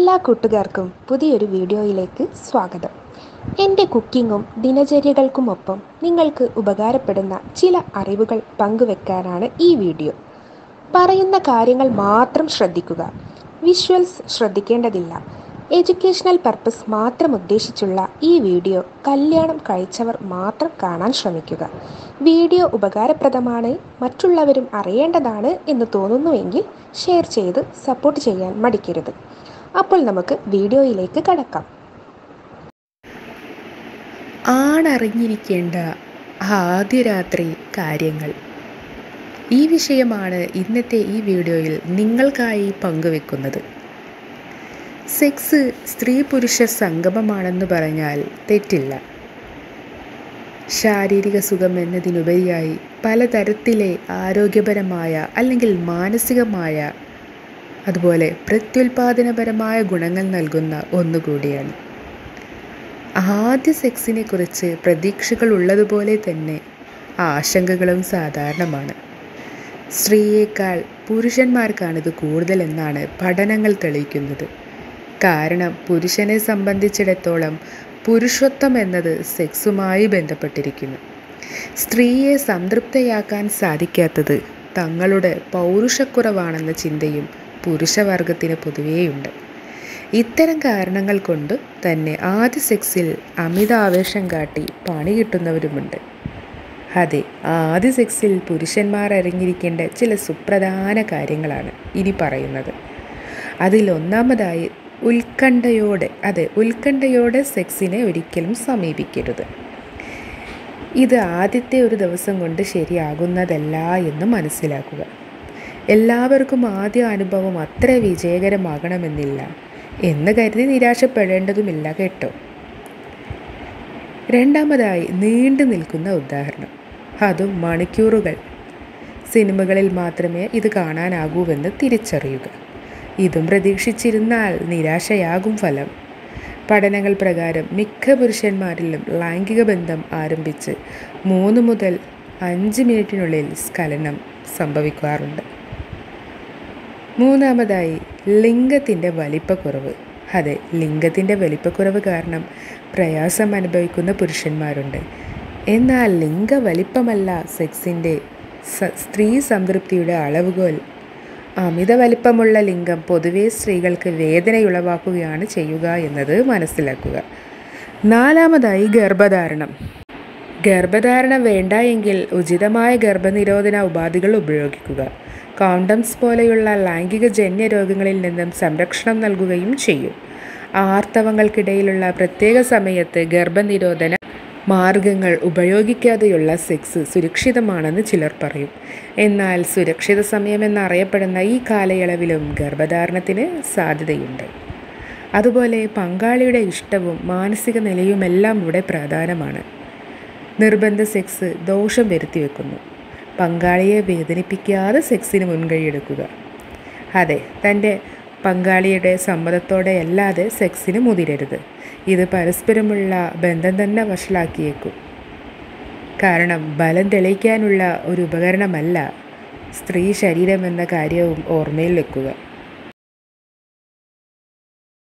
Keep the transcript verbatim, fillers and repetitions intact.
എല്ലാ കൂട്ടുകാർക്കും പുതിയൊരു വീഡിയോയിലേക്ക് സ്വാഗതം. എൻ്റെ കുക്കിങ്ങും ദിനചര്യകൾക്കുമൊപ്പം നിങ്ങൾക്ക് ഉപകാരപ്പെടുന്ന ചില അറിവുകൾ പങ്കുവെക്കാനാണ് ഈ വീഡിയോ. പറയുന്ന കാര്യങ്ങൾ മാത്രം ശ്രദ്ധിക്കുക. വിഷ്വൽസ് ശ്രദ്ധിക്കേണ്ടതില്ല. എഡ്യൂക്കേഷണൽ പർപ്പസ് മാത്രം ഉദ്ദേശിച്ചുള്ള ഈ വീഡിയോ കല്യാണം കഴിച്ചവർ മാത്രം കാണാൻ ശ്രമിക്കുക. വീഡിയോ ഉപകാരപ്രദമാണ്, മറ്റുള്ളവരും അറിയേണ്ടതാണ് എന്ന് തോന്നുന്നുവെങ്കിൽ ഷെയർ ചെയ്ത് സപ്പോർട്ട് ചെയ്യാൻ മടിക്കരുത്. അപ്പോൾ നമുക്ക് വീഡിയോയിലേക്ക് കടക്കാം. ആണറിഞ്ഞിരിക്കേണ്ട ആദ്യ രാത്രി കാര്യങ്ങൾ. ഈ വിഷയമാണ് ഇന്നത്തെ ഈ വീഡിയോയിൽ നിങ്ങൾക്കായി പങ്കുവെക്കുന്നത്. സെക്സ് സ്ത്രീ പുരുഷ സംഗമമാണെന്ന് പറഞ്ഞാൽ തെറ്റില്ല. ശാരീരിക സുഖം എന്നതിനുപരിയായി പലതരത്തിലെ ആരോഗ്യപരമായ അല്ലെങ്കിൽ മാനസികമായ അതുപോലെ പ്രത്യുൽപാദനപരമായ ഗുണങ്ങൾ നൽകുന്ന ഒന്നുകൂടിയാണ്. ആദ്യ സെക്സിനെ കുറിച്ച് പ്രതീക്ഷകൾ ഉള്ളതുപോലെ തന്നെ ആശങ്കകളും സാധാരണമാണ്. സ്ത്രീയേക്കാൾ പുരുഷന്മാർക്കാണിത് കൂടുതലെന്നാണ് പഠനങ്ങൾ തെളിയിക്കുന്നത്. കാരണം പുരുഷനെ സംബന്ധിച്ചിടത്തോളം പുരുഷത്വം എന്നത് സെക്സുമായി ബന്ധപ്പെട്ടിരിക്കുന്നു. സ്ത്രീയെ സംതൃപ്തയാക്കാൻ സാധിക്കാത്തത് തങ്ങളുടെ പൗരുഷക്കുറവാണെന്ന ചിന്തയും പുരുഷവർഗത്തിന് പൊതുവേയുണ്ട്. ഇത്തരം കാരണങ്ങൾ കൊണ്ട് തന്നെ ആദ്യ സെക്സിൽ അമിത ആവേശം കാട്ടി പണി കിട്ടുന്നവരുമുണ്ട്. അതെ, ആദ്യ സെക്സിൽ പുരുഷന്മാർ അറിഞ്ഞിരിക്കേണ്ട ചില സുപ്രധാന കാര്യങ്ങളാണ് ഇനി പറയുന്നത്. അതിലൊന്നാമതായി ഉത്കണ്ഠയോടെ അതെ ഉത്കണ്ഠയോടെ സെക്സിനെ ഒരിക്കലും സമീപിക്കരുത്. ഇത് ആദ്യത്തെ ഒരു ദിവസം കൊണ്ട് ശരിയാകുന്നതല്ല എന്ന് മനസ്സിലാക്കുക. എല്ലാവർക്കും ആദ്യ അനുഭവം അത്ര വിജയകരമാകണമെന്നില്ല എന്ന് കരുതി നിരാശപ്പെടേണ്ടതുമില്ല കേട്ടോ. രണ്ടാമതായി നീണ്ടു നിൽക്കുന്ന ഉദാഹരണം, അതും മണിക്കൂറുകൾ. സിനിമകളിൽ മാത്രമേ ഇത് കാണാനാകൂവെന്ന് തിരിച്ചറിയുക. ഇതും പ്രതീക്ഷിച്ചിരുന്നാൽ നിരാശയാകും ഫലം. പഠനങ്ങൾ പ്രകാരം മിക്ക പുരുഷന്മാരിലും ലൈംഗിക ബന്ധം ആരംഭിച്ച് മൂന്ന് മുതൽ അഞ്ച് മിനിറ്റിനുള്ളിൽ സ്ഖലനം സംഭവിക്കാറുണ്ട്. മൂന്നാമതായി ലിംഗത്തിൻ്റെ വലിപ്പക്കുറവ്. അതെ, ലിംഗത്തിൻ്റെ വലിപ്പക്കുറവ് കാരണം പ്രയാസം അനുഭവിക്കുന്ന പുരുഷന്മാരുണ്ട്. എന്നാൽ ലിംഗ വലിപ്പമല്ല സെക്സിൻ്റെ സ്ത്രീ സംതൃപ്തിയുടെ അളവുകോൽ. അമിത വലിപ്പമുള്ള ലിംഗം പൊതുവെ സ്ത്രീകൾക്ക് വേദനയുളവാക്കുകയാണ് ചെയ്യുക എന്നത് മനസ്സിലാക്കുക. നാലാമതായി ഗർഭധാരണം. ഗർഭധാരണം വേണ്ട എങ്കിൽ ഉചിതമായ ഗർഭനിരോധന ഉപാധികൾ ഉപയോഗിക്കുക. കോണ്ടംസ് പോലെയുള്ള ലൈംഗിക ജന്യ രോഗങ്ങളിൽ നിന്നും സംരക്ഷണം നൽകുകയും ചെയ്യും. ആർത്തവങ്ങൾക്കിടയിലുള്ള പ്രത്യേക സമയത്ത് ഗർഭനിരോധന മാർഗങ്ങൾ ഉപയോഗിക്കാതെയുള്ള സെക്സ് സുരക്ഷിതമാണെന്ന് ചിലർ പറയും. എന്നാൽ സുരക്ഷിത സമയമെന്നറിയപ്പെടുന്ന ഈ കാലയളവിലും ഗർഭധാരണത്തിന് സാധ്യതയുണ്ട്. അതുപോലെ പങ്കാളിയുടെ ഇഷ്ടവും മാനസിക നിലയുമെല്ലാം ഇവിടെ പ്രധാനമാണ്. നിർബന്ധ സെക്സ് ദോഷം വരുത്തിവെക്കുന്നു. പങ്കാളിയെ വേദനിപ്പിക്കാതെ സെക്സിന് മുൻകൈയെടുക്കുക. അതെ, തൻ്റെ പങ്കാളിയുടെ സമ്മതത്തോടെ അല്ലാതെ സെക്സിന് മുതിരരുത്. ഇത് പരസ്പരമുള്ള ബന്ധം തന്നെ വഷളാക്കിയേക്കും. കാരണം ബലം തെളിയിക്കാനുള്ള ഒരു ഉപകരണമല്ല സ്ത്രീ ശരീരം എന്ന കാര്യവും ഓർമ്മയിൽ വെക്കുക.